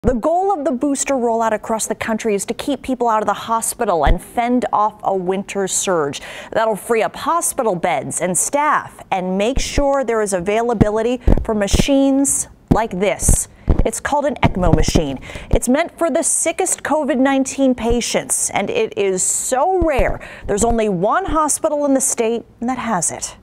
The goal of the booster rollout across the country is to keep people out of the hospital and fend off a winter surge. That'll free up hospital beds and staff and make sure there is availability for machines like this. It's called an ECMO machine. It's meant for the sickest COVID-19 patients, and it is so rare. There's only one hospital in the state that has it.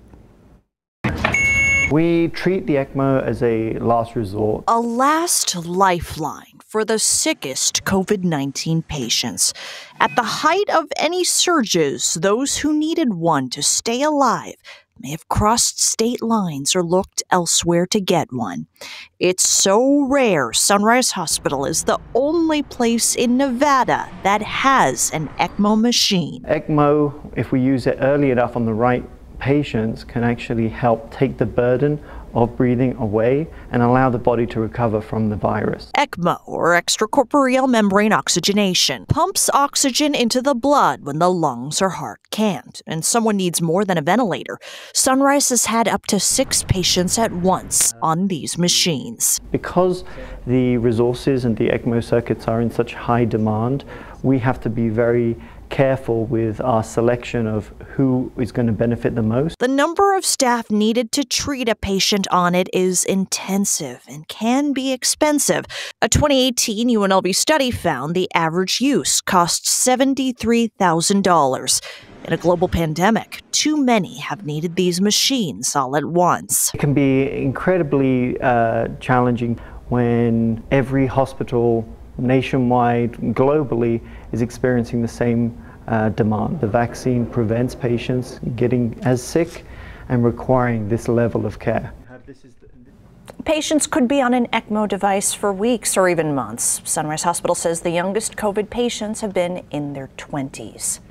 We treat the ECMO as a last resort. A last lifeline for the sickest COVID-19 patients. At the height of any surges, those who needed one to stay alive may have crossed state lines or looked elsewhere to get one. It's so rare, Sunrise Hospital is the only place in Nevada that has an ECMO machine. ECMO, if we use it early enough on the right patients, can actually help take the burden of breathing away and allow the body to recover from the virus. ECMO, or extracorporeal membrane oxygenation, pumps oxygen into the blood when the lungs or heart can't, and someone needs more than a ventilator. Sunrise has had up to 6 patients at once on these machines. Because the resources and the ECMO circuits are in such high demand, we have to be very careful with our selection of who is going to benefit the most. The number of staff needed to treat a patient on it is intensive and can be expensive. A 2018 UNLV study found the average use costs $73,000. In a global pandemic, too many have needed these machines all at once. It can be incredibly challenging when every hospital nationwide, globally, is experiencing the same demand. The vaccine prevents patients getting as sick and requiring this level of care. Patients could be on an ECMO device for weeks or even months. Sunrise Hospital says the youngest COVID patients have been in their 20s.